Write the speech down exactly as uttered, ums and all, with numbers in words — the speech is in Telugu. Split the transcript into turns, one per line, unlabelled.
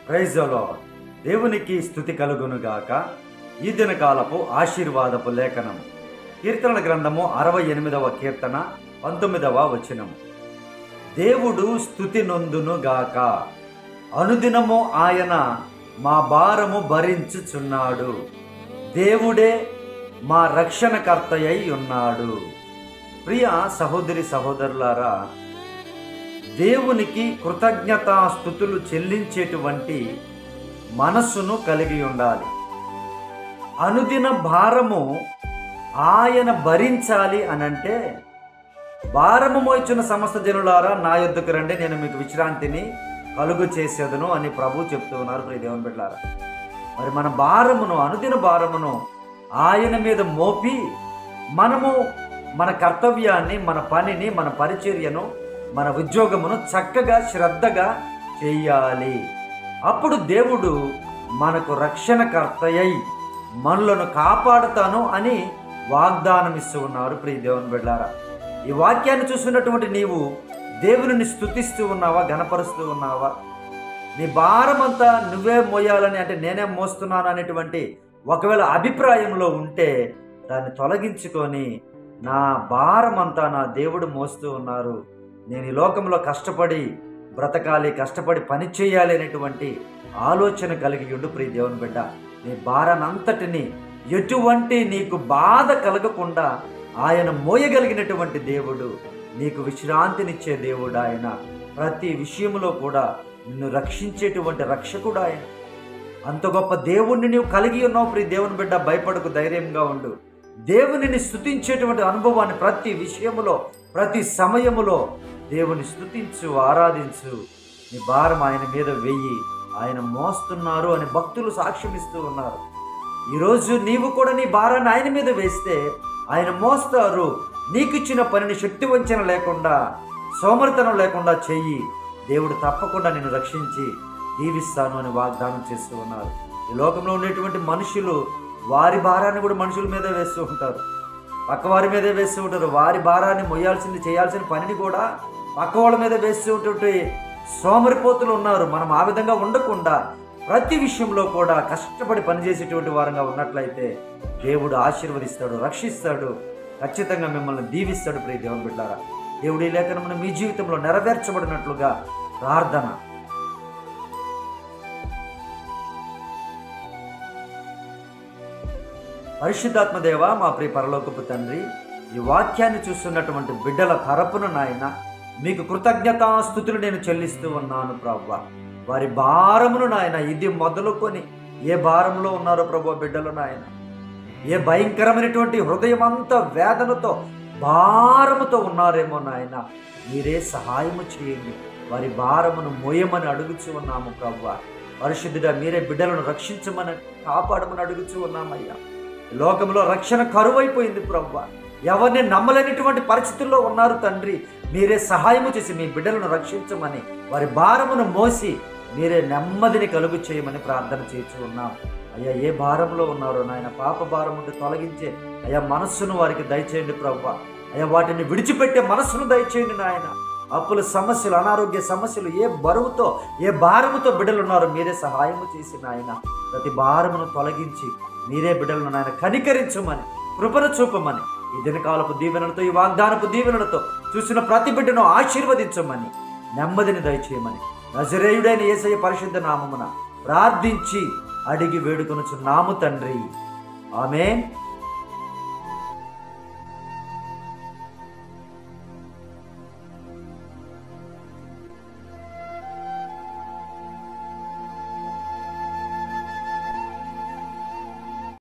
Praise the lord. దేవునికి స్తుతి కలుగునుగాక. ఈ దినకాలపు ఆశీర్వాదపు లేఖనం కీర్తనల గ్రంథము అరవై ఎనిమిదవ కీర్తన పంతొమ్మిదవ వచనము. దేవుడు స్తుతి నొందునుగాక, అనుదినము ఆయన మా భారము భరించుచున్నాడు. దేవుడే మా రక్షణకర్తయై ఉన్నాడు. ప్రియ సహోదరి సహోదరులారా, దేవునికి కృతజ్ఞతాస్తుతులు చెల్లించేటువంటి మనస్సును కలిగి ఉండాలి. అనుదిన భారము ఆయన భరించాలి అనంటే, భారము మోయిచున్న సమస్త జనులారా నా యొద్దకు రండి, నేను మీకు విశ్రాంతిని కలుగు చేసేదను అని ప్రభు చెప్తూ ఉన్నారు. ప్రియ దేవుని బిడ్డలారా, మరి మన భారమును, అనుదిన భారమును ఆయన మీద మోపి మనము మన కర్తవ్యాన్ని, మన పనిని, మన పరిచర్యను, మన ఉద్యోగమును చక్కగా శ్రద్ధగా చెయ్యాలి. అప్పుడు దేవుడు మనకు రక్షణకర్తయ్యై మనలను కాపాడుతాను అని వాగ్దానం ఇస్తూ ఉన్నారు. ప్రియ దేవుని బిడ్డలారా, ఈ వాక్యాన్ని చూస్తున్నటువంటి నీవు దేవునిని స్తుతిస్తూ ఉన్నావా, గణపరుస్తూ ఉన్నావా? నీ భారమంతా నువ్వే మోయాలని, అంటే నేనే మోస్తున్నాను అనేటువంటి ఒకవేళ అభిప్రాయంలో ఉంటే దాన్ని తొలగించుకొని, నా భారమంతా నా దేవుడు మోస్తూ ఉన్నారు, నేను ఈ లోకంలో కష్టపడి బ్రతకాలి, కష్టపడి పని చేయాలి అనేటువంటి ఆలోచన కలిగి ఉండు. ప్రియ దేవుని బిడ్డ, నీ భారానంతటిని, ఎటువంటి నీకు బాధ కలగకుండా ఆయన మోయగలిగినటువంటి దేవుడు, నీకు విశ్రాంతినిచ్చే దేవుడు ఆయన. ప్రతి విషయంలో కూడా నిన్ను రక్షించేటువంటి రక్షకుడు ఆయన. అంత గొప్ప దేవుణ్ణి నీవు కలిగి ఉన్నావు. ప్రియ దేవుని బిడ్డ, భయపడకు, ధైర్యంగా ఉండు. దేవునిని స్తుతించేటువంటి అనుభవాన్ని ప్రతి విషయములో, ప్రతి సమయములో దేవుని స్తుతించు, ఆరాధించు. నీ భారం ఆయన మీద వెయ్యి, ఆయన మోస్తున్నారు అని భక్తులు సాక్ష్యం ఇస్తూ ఉన్నారు. ఈరోజు నీవు కూడా నీ భారాన్ని ఆయన మీద వేస్తే ఆయన మోస్తారు. నీకు ఇచ్చిన పనిని శక్తి వంచన లేకుండా, సోమరితనం లేకుండా చెయ్యి, దేవుడు తప్పకుండా నిన్ను రక్షించి దీవిస్తాను అని వాగ్దానం చేస్తూ ఉన్నారు. ఈ లోకంలో ఉండేటువంటి మనుషులు వారి భారాన్ని కూడా మనుషుల మీద వేస్తూ ఉంటారు, పక్కవారి మీదే వేస్తూ ఉంటారు. వారి భారాన్ని మొయ్యాల్సింది, చేయాల్సిన పనిని కూడా పక్క వాళ్ళ మీద వేస్తూ ఉంటుంటే సోమరిపోతులు ఉన్నారు. మనం ఆ విధంగా ఉండకుండా ప్రతి విషయంలో కూడా కష్టపడి పనిచేసేటువంటి వారంగా ఉన్నట్లయితే దేవుడు ఆశీర్వదిస్తాడు, రక్షిస్తాడు, ఖచ్చితంగా మిమ్మల్ని దీవిస్తాడు. ప్రియ దేవుని బిడ్డలారా, దేవుడి లేఖనమును మీ జీవితంలో నెరవేర్చబడినట్లుగా ప్రార్థన. పరిశుద్ధాత్మ దేవ, మా ప్రియ పరలోకపు తండ్రి, ఈ వాక్యాన్ని చూస్తున్నటువంటి బిడ్డల తరపున నాయన మీకు కృతజ్ఞతాస్తుతులు నేను చెల్లిస్తూ ఉన్నాను ప్రభువా. వారి భారమును నాయన, ఇది మొదలుకొని ఏ భారంలో ఉన్నారో ప్రభు బిడ్డలు నాయన, ఏ భయంకరమైనటువంటి హృదయం అంతా వేదనతో భారముతో ఉన్నారేమో నాయన, మీరే సహాయము చేయండి. వారి భారమును మోయమని అడుగుచూ ఉన్నాము ప్రభువా. పరిశుద్ధుడా, మీరే బిడ్డలను రక్షించమని, కాపాడమని అడుగుచూ ఉన్నామయ్యా. లోకంలో రక్షణ కరువైపోయింది ప్రభువా. ఎవరిని నమ్మలేనటువంటి పరిస్థితుల్లో ఉన్నారు తండ్రి. మీరే సహాయము చేసి మీ బిడ్డలను రక్షించమని, వారి భారమును మోసి మీరే నెమ్మదిని కలుగు చేయమని ప్రార్థన చేస్తూ ఉన్నాం. అయ్యా, ఏ భారంలో ఉన్నారో నాయన, పాప భారం ఉంటే తొలగించే అయ్యా మనస్సును వారికి దయచేయండి ప్రభువా. అయ్యా, వాటిని విడిచిపెట్టే మనస్సును దయచేయండి నాయన. అప్పుల సమస్యలు, అనారోగ్య సమస్యలు, ఏ బరువుతో, ఏ భారముతో బిడ్డలు ఉన్నారో మీరే సహాయము చేసి నాయన ప్రతి భారమును తొలగించి మీరే బిడ్డలను నాయన కనికరించమని, కృపను చూపమని, ఈ దినకాలపు దీవెనలతో, ఈ వాగ్దానపు దీవెనలతో చూసిన ప్రతి బిడ్డను ఆశీర్వదించమని, నెమ్మదిని దయచేయమని నజరేయుడైన యేసయ్య పరిశుద్ధ నామమున ప్రార్థించి అడిగి వేడుకొనుచున్నాము తండ్రి. ఆమేన్.